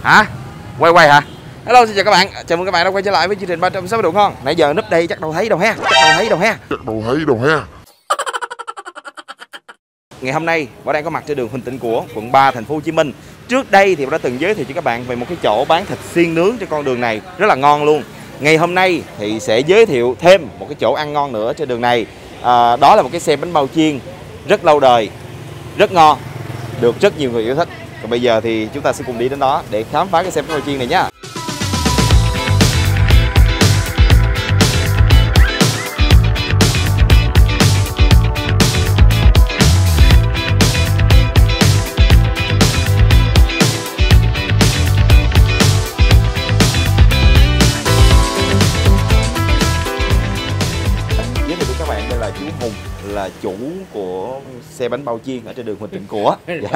Hả? Quay hả? Hello, xin chào các bạn. Chào mừng các bạn đã quay trở lại với chương trình 360 độ ngon. Nãy giờ núp đây chắc đâu thấy đâu ha. Ngày hôm nay Bảo đang có mặt trên đường Huỳnh Tịnh Của, quận 3, thành phố Hồ Chí Minh. Trước đây thì Bảo đã từng giới thiệu cho các bạn về một cái chỗ bán thịt xiên nướng trên con đường này rất là ngon luôn. Ngày hôm nay thì sẽ giới thiệu thêm một cái chỗ ăn ngon nữa trên đường này. Đó là một cái xe bánh bao chiên rất lâu đời, rất ngon, được rất nhiều người yêu thích. Còn bây giờ thì chúng ta sẽ cùng đi đến đó để khám phá cái xe bánh bao chiên này nhé. Là chủ của xe bánh bao chiên ở trên đường Huỳnh Tịnh Của.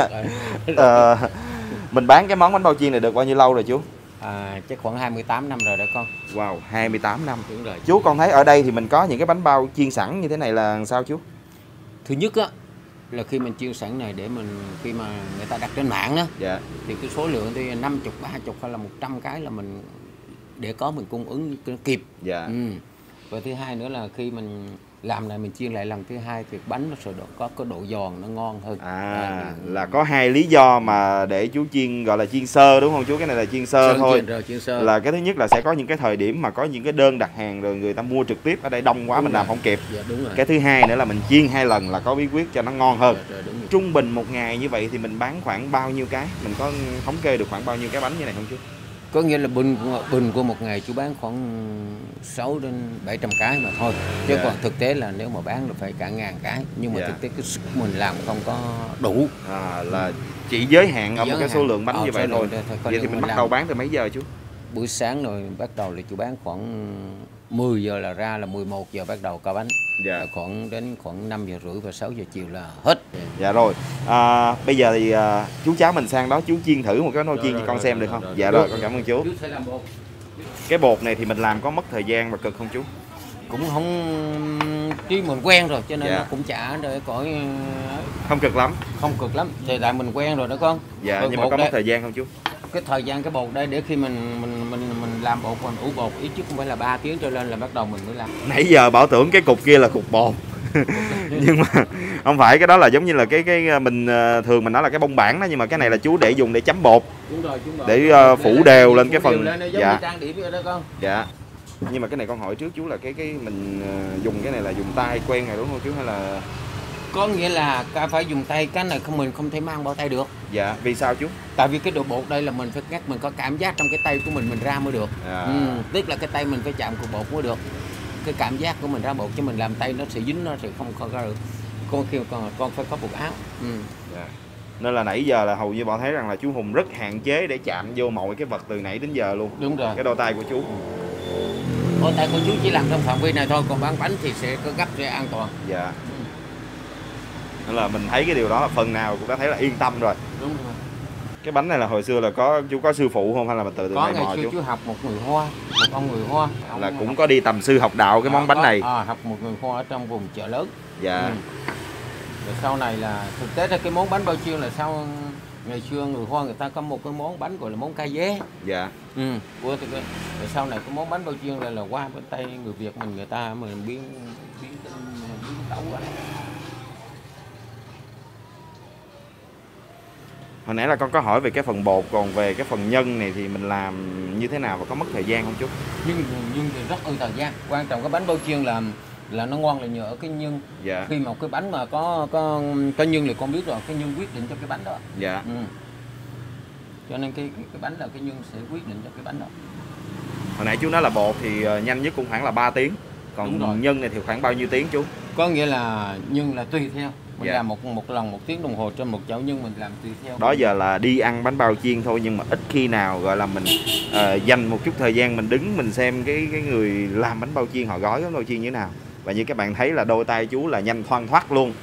Dạ. Mình bán cái món bánh bao chiên này được bao nhiêu lâu rồi chú? Chắc khoảng 28 năm rồi đó con. Wow, 28 năm. Đúng rồi. Chú con thấy ở đây thì mình có những cái bánh bao chiên sẵn như thế này là sao chú? Thứ nhất á là khi mình chiên sẵn này để mình khi mà người ta đặt trên mạng đó, dạ, thì cái số lượng thì 50, 30 hay là 100 cái là mình để có mình cung ứng kịp. Dạ. Và thứ hai nữa là khi mình làm này mình chiên lại lần thứ hai thì bánh nó sẽ có độ giòn, nó ngon hơn. Là có hai lý do mà để chú chiên, gọi là chiên sơ đúng không chú? Cái này là chiên sơ thôi. Chiên sơ. Là cái thứ nhất là sẽ có những cái thời điểm mà có những cái đơn đặt hàng rồi người ta mua trực tiếp ở đây đông quá, đúng mình rồi. Làm không kịp. Dạ, đúng rồi. Cái thứ hai nữa là mình chiên hai lần là có bí quyết cho nó ngon hơn. Dạ, đúng rồi. Trung bình một ngày như vậy thì mình bán khoảng bao nhiêu cái? Mình có thống kê được khoảng bao nhiêu cái bánh như này không chú? Có nghĩa là bình của một ngày chú bán khoảng 6 đến 700 cái mà thôi. Chứ còn thực tế là nếu mà bán là phải cả ngàn cái. Nhưng mà thực tế cái sức mình làm không có đủ. Là chỉ giới hạn ở một cái số lượng bánh như vậy thôi. Vậy thì mình bắt đầu bán từ mấy giờ chú? Buổi sáng rồi bắt đầu là chú bán khoảng 10 giờ là ra, là 11 giờ bắt đầu ca bánh. Dạ. Đến khoảng 5 giờ rưỡi và 6 giờ chiều là hết. Dạ rồi. Bây giờ thì chú cháu mình sang đó chú chiên thử một cái nồi chiên cho con xem được không? Dạ rồi, con cảm ơn chú. Chú sẽ làm bột. Cái bột này thì mình làm có mất thời gian và cực không chú? Cũng không, chứ mình quen rồi cho nên nó cũng chả để cõi. Không cực lắm. Không cực lắm, thì tại mình quen rồi đó con. Dạ, rồi nhưng mà có mất thời gian không chú? Cái thời gian cái bột đây để khi mình làm bột, mình ủ bột ít chứ không phải là 3 tiếng trở lên là bắt đầu mình mới làm. Nãy giờ Bảo tưởng cái cục kia là cục bột. Nhưng mà không phải, cái đó là giống như là cái mình thường mình nói là cái bông bảng đó, nhưng mà cái này là chú để dùng để chấm bột. Đúng rồi. Để phủ đều lên cái phần. Dạ. Trang điểm vậy đó con. Dạ. Nhưng mà cái này con hỏi trước chú là cái mình dùng cái này là dùng tay quen rồi đúng không chú, hay là có nghĩa là phải dùng tay, cái này mình không thể mang bao tay được. Dạ, vì sao chú? Tại vì cái độ bột đây là mình phải ngắt, mình có cảm giác trong cái tay của mình ra mới được. Tức là cái tay mình phải chạm cục bột mới được. Cái cảm giác của mình ra bột, chứ mình làm tay nó sẽ dính, nó sẽ không ra được. Con phải có bộ áo. Dạ. Nên là nãy giờ là hầu như bọn thấy rằng là chú Hùng rất hạn chế để chạm vô mọi cái vật từ nãy đến giờ luôn. Đúng rồi. Cái đôi tay của chú. Đôi tay của chú chỉ làm trong phạm vi này thôi, còn bán bánh thì sẽ có gấp sẽ an toàn. Dạ. Nên là mình thấy cái điều đó là phần nào cũng đã thấy là yên tâm rồi. Đúng rồi. Cái bánh này là hồi xưa là chú có sư phụ không, hay là mình từ có này mò chú? Có, chú học một người Hoa, một ông người Hoa. Là cũng có đi tầm sư học đạo cái món bánh này. Học một người Hoa ở trong vùng chợ lớn. Dạ. Rồi sau này là thực tế là cái món bánh bao chiên là sau ngày xưa người Hoa người ta có một cái món bánh gọi là món ca dế. Dạ. Rồi sau này cái món bánh bao chiên là qua bên Tây người Việt người ta biến tấu ra. Hồi nãy là con có hỏi về cái phần bột, còn về cái phần nhân này thì mình làm như thế nào và có mất thời gian không chú? Nhưng thì rất thời gian. Quan trọng cái bánh bao chiên là nó ngon là nhờ ở cái nhân. Dạ. Khi mà cái bánh mà có nhân thì con biết rồi, cái nhân quyết định cho cái bánh đó. Dạ. Cho nên cái bánh là cái nhân sẽ quyết định cho cái bánh đó. Hồi nãy chú nói là bột thì nhanh nhất cũng khoảng là 3 tiếng. Còn nhân này thì khoảng bao nhiêu tiếng chú? Có nghĩa là nhân là tùy theo. Mình dạ. làm một lần 1 tiếng đồng hồ trên một chảo nhân, mình làm tùy theo. Đó giờ là đi ăn bánh bao chiên thôi, nhưng mà ít khi nào gọi là mình dành một chút thời gian mình đứng mình xem cái người làm bánh bao chiên họ gói bánh bao chiên như thế nào. Và như các bạn thấy là đôi tay chú là nhanh thoăn thoắt luôn.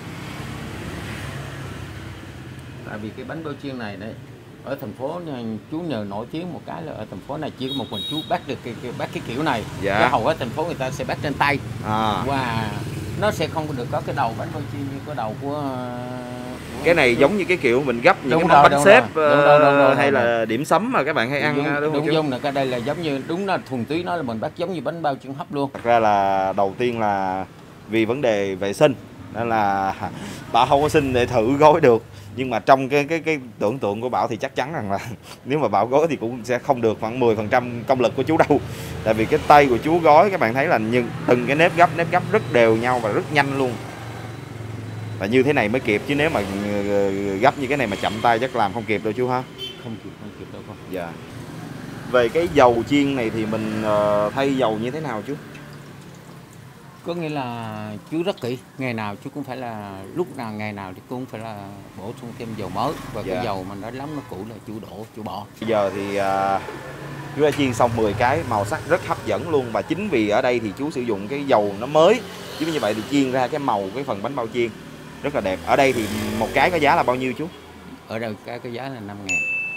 Tại vì cái bánh bao chiên này đấy, ở thành phố này, chú nhờ nổi tiếng một cái là ở thành phố này chỉ có một mình chú bắt được cái kiểu này. Dạ. Cái hầu hết thành phố người ta sẽ bắt trên tay. Và nó sẽ không được có cái đầu bánh bao chiên như cái đầu của cái này giống như cái kiểu mình gấp những đúng cái món bánh xếp hay đúng. là điểm sắm mà các bạn hay ăn đúng không? Đúng là cái đây là giống như đúng là thuần túy nó là mình bắt giống như bánh bao chiên hấp luôn. Thật ra là đầu tiên là vì vấn đề vệ sinh nên là Bảo không có xin để thử gói được, nhưng mà trong cái tưởng tượng của Bảo thì chắc chắn rằng là nếu mà Bảo gói thì cũng sẽ không được khoảng 10% công lực của chú đâu, tại vì cái tay của chú gói các bạn thấy là từng cái nếp gấp rất đều nhau và rất nhanh luôn, và như thế này mới kịp, chứ nếu mà gấp như cái này mà chậm tay chắc làm không kịp đâu chú ha. Không kịp đâu con. Dạ. Về cái dầu chiên này thì mình thay dầu như thế nào chú? Có nghĩa là chú rất kỹ, ngày nào chú cũng phải là lúc nào ngày nào thì cũng phải là bổ sung thêm dầu mới, và dạ. cái dầu mà nó lắm nó cũ là chú đổ chú bỏ. Bây giờ thì chú đã chiên xong 10 cái, màu sắc rất hấp dẫn luôn, và chính vì ở đây thì chú sử dụng cái dầu nó mới, chứ như vậy thì chiên ra cái màu cái phần bánh bao chiên rất là đẹp. Ở đây thì một cái có giá là bao nhiêu chú? Ở đây cái giá là 5.000.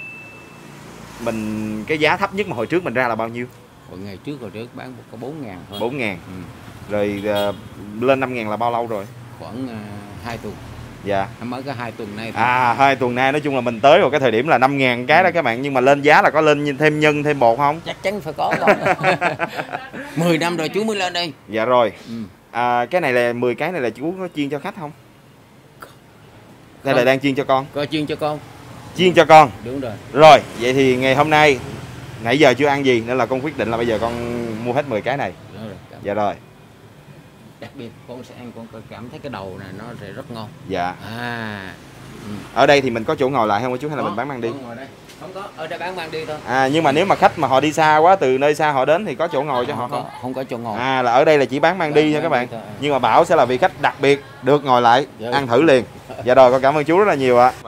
Mình cái giá thấp nhất mà hồi trước mình ra là bao nhiêu? Hồi trước bán có 4.000 thôi. 4.000. Rồi lên 5.000 là bao lâu rồi? Khoảng 2 tuần. Dạ. Mới có 2 tuần nay thôi. 2 tuần nay nói chung là mình tới vào cái thời điểm là 5.000 cái đó các bạn, nhưng mà lên giá là có lên thêm nhân thêm bột không? Chắc chắn phải có đó. 10 năm rồi chú mới lên đây. Dạ rồi. Cái này là 10 cái này là chú có chiên cho khách không? Đây là đang chiên cho con. Có chiên cho con. Chiên cho con. Đúng rồi. Rồi, vậy thì ngày hôm nay nãy giờ chưa ăn gì nên là con quyết định là bây giờ con mua hết 10 cái này. Đúng rồi. Dạ rồi. Đặc biệt con sẽ ăn, con cảm thấy cái đầu này nó sẽ rất ngon. Dạ. Ở đây thì mình có chỗ ngồi lại không chú, hay là mình bán mang đi? Ngồi đây. Không có, ở đây bán mang đi thôi. Nhưng mà nếu mà khách mà họ đi xa quá, từ nơi xa họ đến thì có chỗ ngồi cho họ không? Không có chỗ ngồi. Là ở đây là chỉ bán mang đi thôi các bạn. Nhưng mà Bảo sẽ là vị khách đặc biệt được ngồi lại ăn thử liền. Dạ rồi, con cảm ơn chú rất là nhiều ạ.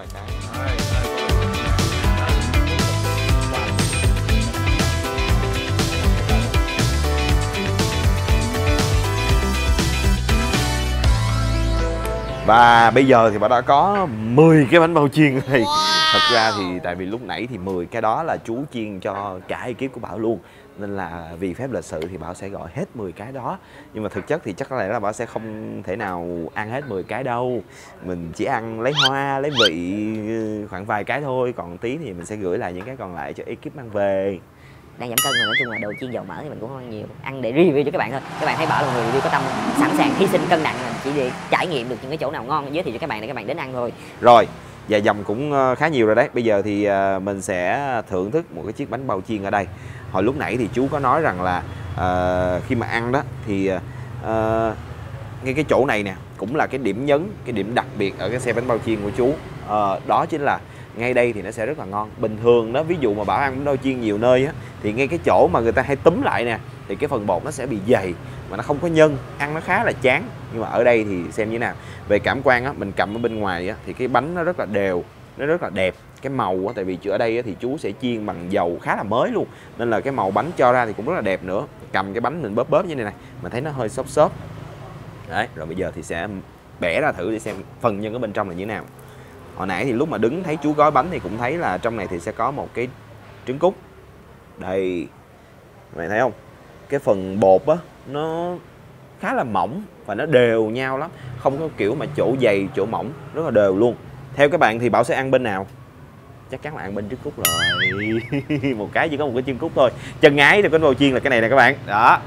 Và bây giờ thì Bảo đã có 10 cái bánh bao chiên này. Thật ra thì tại vì lúc nãy thì 10 cái đó là chú chiên cho cả ekip của Bảo luôn, nên là vì phép lịch sự thì Bảo sẽ gọi hết 10 cái đó. Nhưng mà thực chất thì chắc có lẽ là Bảo sẽ không thể nào ăn hết 10 cái đâu. Mình chỉ ăn lấy hoa, lấy vị khoảng vài cái thôi. Còn tí thì mình sẽ gửi lại những cái còn lại cho ekip mang về. Đang giảm cân mà nói chung là đồ chiên dầu mỡ thì mình cũng không ăn nhiều, ăn để review cho các bạn thôi. Các bạn thấy Bảo là người review có tâm, sẵn sàng hy sinh cân nặng chỉ để trải nghiệm được những cái chỗ nào ngon giới thiệu cho các bạn để các bạn đến ăn thôi. Rồi, và dòng cũng khá nhiều rồi đấy. Bây giờ thì mình sẽ thưởng thức một cái chiếc bánh bao chiên ở đây. Hồi lúc nãy thì chú có nói rằng là khi mà ăn đó thì ngay cái chỗ này nè cũng là cái điểm nhấn, cái điểm đặc biệt ở cái xe bánh bao chiên của chú. Đó chính là ngay đây thì nó sẽ rất là ngon. Bình thường đó, ví dụ mà Bảo ăn bánh bao chiên nhiều nơi á, thì ngay cái chỗ mà người ta hay túm lại nè thì cái phần bột nó sẽ bị dày mà nó không có nhân, ăn nó khá là chán. Nhưng mà ở đây thì xem như thế nào. Về cảm quan á, mình cầm ở bên ngoài á thì cái bánh nó rất là đều, nó rất là đẹp. Cái màu á, tại vì ở đây á, thì chú sẽ chiên bằng dầu khá là mới luôn, nên là cái màu bánh cho ra thì cũng rất là đẹp nữa. Cầm cái bánh mình bóp như này này, mình thấy nó hơi xốp xốp. Đấy, rồi bây giờ thì sẽ bẻ ra thử để xem phần nhân ở bên trong là như thế nào. Hồi nãy thì lúc mà đứng thấy chú gói bánh thì cũng thấy là trong này thì sẽ có một cái trứng cút. Đây, mày thấy không? Cái phần bột á nó khá là mỏng và nó đều nhau lắm, không có kiểu mà chỗ dày chỗ mỏng, rất là đều luôn. Theo các bạn thì Bảo sẽ ăn bên nào? Chắc chắn là ăn bên trứng cút rồi. Một cái chỉ có một cái trứng cút thôi. Chân ái thì bánh bao chiên là cái này nè các bạn. Đó.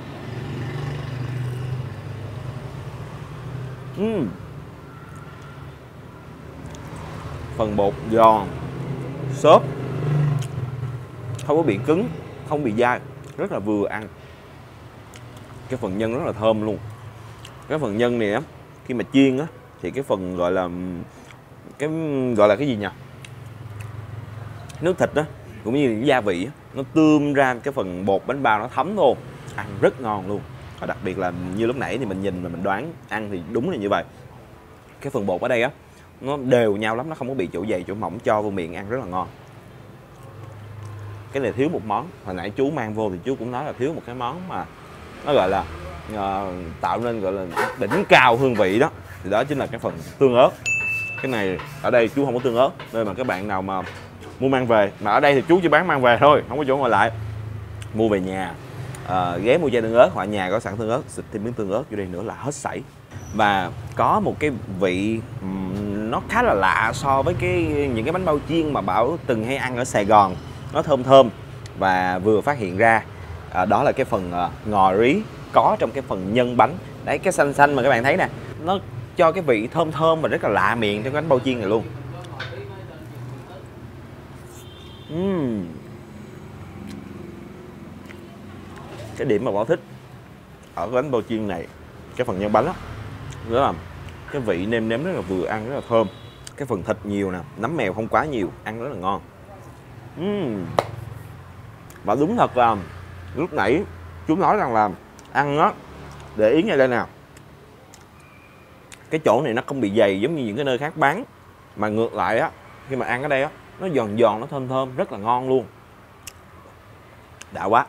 Phần bột giòn, xốp, không có bị cứng, không bị dai, rất là vừa ăn. Cái phần nhân rất là thơm luôn. Cái phần nhân này á, khi mà chiên á thì cái phần gọi là cái gì nhỉ? Nước thịt á cũng như những gia vị á, nó tươm ra cái phần bột bánh bao, nó thấm vô, ăn rất ngon luôn. Và đặc biệt là như lúc nãy thì mình nhìn và mình đoán ăn thì đúng là như vậy. Cái phần bột ở đây á nó đều nhau lắm, nó không có bị chỗ dày chỗ mỏng, cho vô miệng ăn rất là ngon. Cái này thiếu một món, hồi nãy chú mang vô thì chú cũng nói là thiếu một cái món mà nó gọi là tạo nên gọi là đỉnh cao hương vị đó, thì đó chính là cái phần tương ớt. Cái này ở đây chú không có tương ớt, nên mà các bạn nào mà mua mang về, mà ở đây thì chú chỉ bán mang về thôi, không có chỗ ngồi lại, mua về nhà ghé mua chai tương ớt, hoặc nhà có sẵn tương ớt, xịt thêm miếng tương ớt vô đây nữa là hết sảy. và có một cái vị nó khá là lạ so với những cái bánh bao chiên mà Bảo từng hay ăn ở Sài Gòn. Nó thơm thơm và vừa phát hiện ra đó là cái phần ngò rí có trong cái phần nhân bánh. Đấy, cái xanh xanh mà các bạn thấy nè, nó cho cái vị thơm thơm và rất là lạ miệng trong cái bánh bao chiên này luôn. Cái điểm mà Bảo thích ở cái bánh bao chiên này, cái phần nhân bánh đó là cái vị nêm nếm rất là vừa ăn, rất là thơm. Cái phần thịt nhiều nè, nấm mèo không quá nhiều, ăn rất là ngon. Và đúng thật là lúc nãy chú nói rằng là ăn á, để ý ngay đây nào, cái chỗ này nó không bị dày giống như những cái nơi khác bán, mà ngược lại á, khi mà ăn ở đây á, nó giòn giòn, nó thơm thơm, rất là ngon luôn. Đã quá.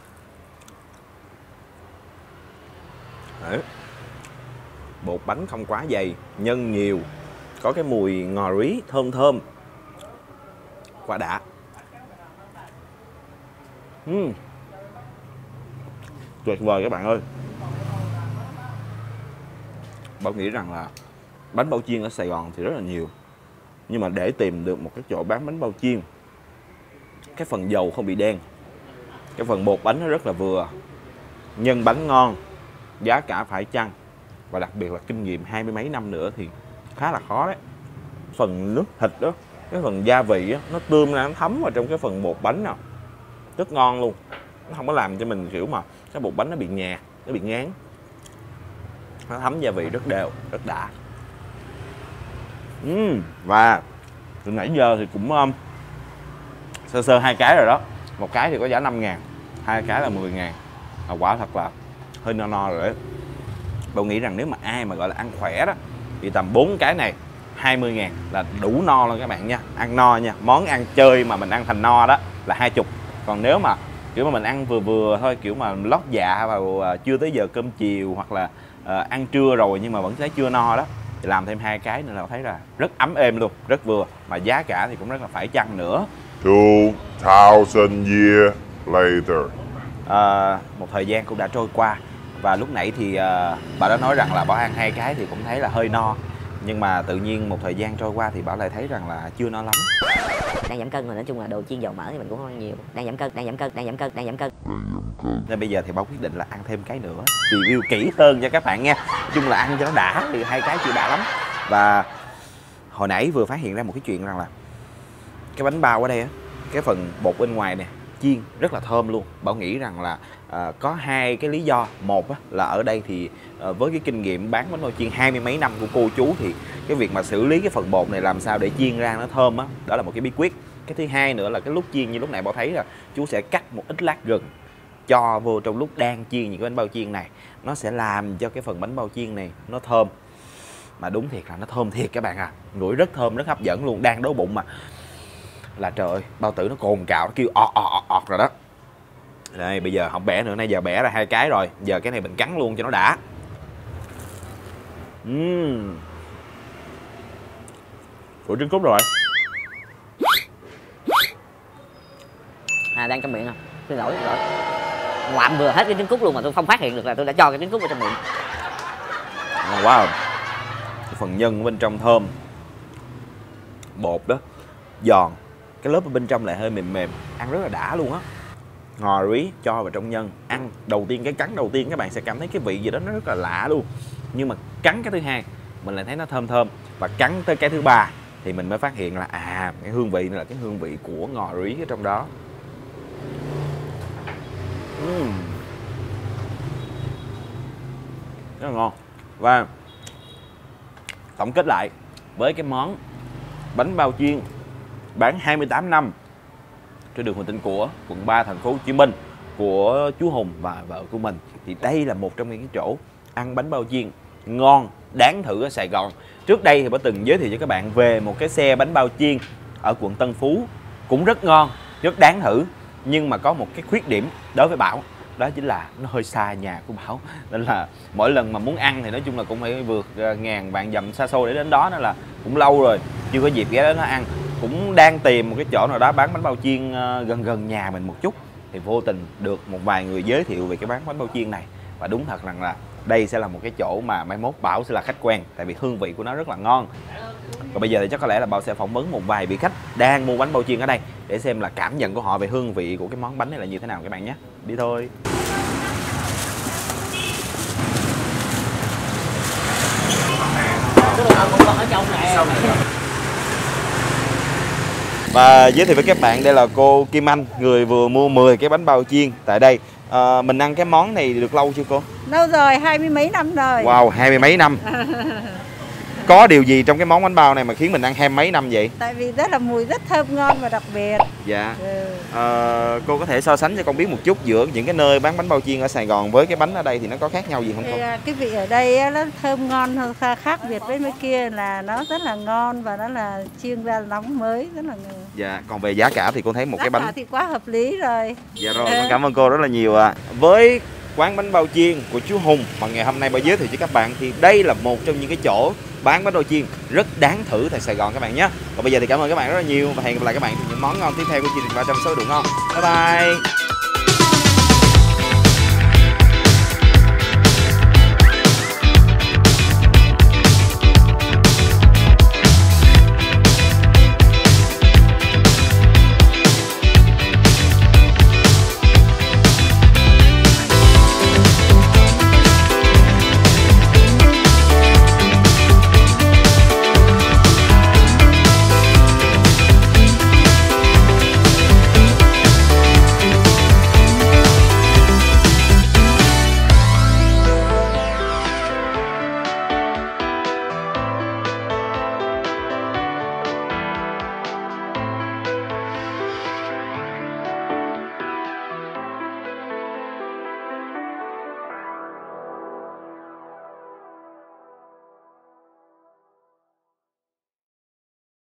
Đấy. Bột bánh không quá dày, nhân nhiều, có cái mùi ngò rí thơm thơm, quá đã. Tuyệt vời các bạn ơi. Bảo nghĩ rằng là bánh bao chiên ở Sài Gòn thì rất là nhiều, nhưng mà để tìm được một cái chỗ bán bánh bao chiên cái phần dầu không bị đen, cái phần bột bánh nó rất là vừa, nhân bánh ngon, giá cả phải chăng, và đặc biệt là kinh nghiệm 20 mấy năm nữa thì khá là khó đấy. Phần nước thịt đó, cái phần gia vị đó, nó tươm ra, nó thấm vào trong cái phần bột bánh nào, rất ngon luôn. Nó không có làm cho mình kiểu mà cái bột bánh nó bị nhạt, nó bị ngán. Nó thấm gia vị rất đều, rất đã. Và từ nãy giờ thì cũng sơ sơ 2 cái rồi đó. Một cái thì có giá 5.000, 2 cái là 10.000. Quả thật là hơi no no rồi đấy. Tôi nghĩ rằng nếu mà ai mà gọi là ăn khỏe đó thì tầm 4 cái này 20.000 là đủ no luôn các bạn nha. Ăn no nha. Món ăn chơi mà mình ăn thành no đó là 20. Còn nếu mà kiểu mà mình ăn vừa vừa thôi, kiểu mà lót dạ vào chưa tới giờ cơm chiều, hoặc là ăn trưa rồi nhưng mà vẫn thấy chưa no đó, thì làm thêm 2 cái nữa là thấy là rất ấm êm luôn, rất vừa, mà giá cả thì cũng rất là phải chăng nữa. 2000 years later. Một thời gian cũng đã trôi qua, và lúc nãy thì bà đã nói rằng là Bảo ăn 2 cái thì cũng thấy là hơi no, nhưng mà tự nhiên một thời gian trôi qua thì Bảo lại thấy rằng là chưa no lắm. Đang giảm cân mà nói chung là đồ chiên dầu mỡ thì mình cũng không ăn nhiều. Đang giảm cân. Nên bây giờ thì Bảo quyết định là ăn thêm cái nữa, review kỹ hơn cho các bạn nghe. Nói chung là ăn cho nó đã, thì 2 cái chưa đã lắm. Và hồi nãy vừa phát hiện ra một cái chuyện rằng là cái bánh bao ở đây á, cái phần bột bên ngoài nè chiên rất là thơm luôn. Bảo nghĩ rằng là có 2 cái lý do. Một á, là ở đây thì với cái kinh nghiệm bán bánh bao chiên 20 mấy năm của cô chú, thì cái việc mà xử lý cái phần bột này làm sao để chiên ra nó thơm á, đó là một cái bí quyết. Cái thứ hai nữa là cái lúc chiên như lúc này Bảo thấy là chú sẽ cắt một ít lát gừng cho vô trong lúc đang chiên những cái bánh bao chiên này, nó sẽ làm cho cái phần bánh bao chiên này nó thơm. Mà đúng thiệt là nó thơm thiệt các bạn à, ngửi rất thơm, rất hấp dẫn luôn. Đang đói bụng mà là trời ơi, bao tử nó cồn cào, nó kêu ọt rồi đó. Đây bây giờ không bẻ nữa, nãy giờ bẻ ra 2 cái rồi, giờ cái này mình cắn luôn cho nó đã. Ủa trứng cút rồi. Đang trong miệng à, xin lỗi. Ngoạm vừa hết cái trứng cút luôn mà tôi không phát hiện được là tôi đã cho cái trứng cút vào trong miệng. Wow, cái phần nhân ở bên trong thơm, bột đó giòn, cái lớp ở bên trong lại hơi mềm mềm, ăn rất là đã luôn á. Ngò rí cho vào trong nhân, ăn đầu tiên, cái cắn đầu tiên các bạn sẽ cảm thấy cái vị gì đó nó rất là lạ luôn, nhưng mà cắn cái thứ hai mình lại thấy nó thơm thơm, và cắn tới cái thứ ba thì mình mới phát hiện là cái hương vị này là cái hương vị của ngò rí ở trong đó. Rất là ngon. Và tổng kết lại với cái món bánh bao chiên bán 28 năm trên đường Huỳnh Tĩnh Của, quận 3, thành phố Hồ Chí Minh của chú Hùng và vợ của mình, thì đây là một trong những cái chỗ ăn bánh bao chiên ngon, đáng thử ở Sài Gòn. Trước đây thì Bảo từng giới thiệu cho các bạn về một cái xe bánh bao chiên ở quận Tân Phú, cũng rất ngon, rất đáng thử, nhưng mà có một cái khuyết điểm đối với Bảo, đó chính là nó hơi xa nhà của Bảo, nên là mỗi lần mà muốn ăn thì nói chung là cũng phải vượt ngàn vạn dặm xa xôi để đến đó, nên là cũng lâu rồi chưa có dịp ghé đến nó ăn. Cũng đang tìm một cái chỗ nào đó bán bánh bao chiên gần nhà mình một chút, thì vô tình được một vài người giới thiệu về cái bán bánh bao chiên này, và đúng thật rằng là đây sẽ là một cái chỗ mà mai mốt Bảo sẽ là khách quen, tại vì hương vị của nó rất là ngon. Còn bây giờ thì chắc có lẽ là Bảo sẽ phỏng vấn một vài vị khách đang mua bánh bao chiên ở đây để xem là cảm nhận của họ về hương vị của cái món bánh này là như thế nào các bạn nhé. Đi thôi. Và giới thiệu với các bạn, đây là cô Kim Anh, người vừa mua 10 cái bánh bao chiên tại đây. Mình ăn cái món này được lâu chưa cô? Lâu rồi, 20 mấy năm rồi. Wow, 20 mấy năm. Có điều gì trong cái món bánh bao này mà khiến mình ăn 20 mấy năm vậy? Tại vì rất là mùi rất thơm ngon và đặc biệt. Dạ. Cô có thể so sánh cho con biết một chút giữa những cái nơi bán bánh bao chiên ở Sài Gòn với cái bánh ở đây thì nó có khác nhau gì không cô? Cái vị ở đây nó thơm ngon hơn, khác biệt với mấy kia là nó rất là ngon và nó là chiên ra nóng mới, rất là ngon. Dạ, còn về giá cả thì cô thấy một cái bánh thì quá hợp lý rồi. Dạ rồi, con cảm ơn cô rất là nhiều ạ. Với quán bánh bao chiên của chú Hùng mà ngày hôm nay Bảo giới thiệu cho các bạn thì đây là một trong những cái chỗ bán bánh bao chiên rất đáng thử tại Sài Gòn các bạn nhé. Còn bây giờ thì cảm ơn các bạn rất là nhiều và hẹn gặp lại các bạn trong những món ngon tiếp theo của chương trình 360 độ ngon. Bye bye.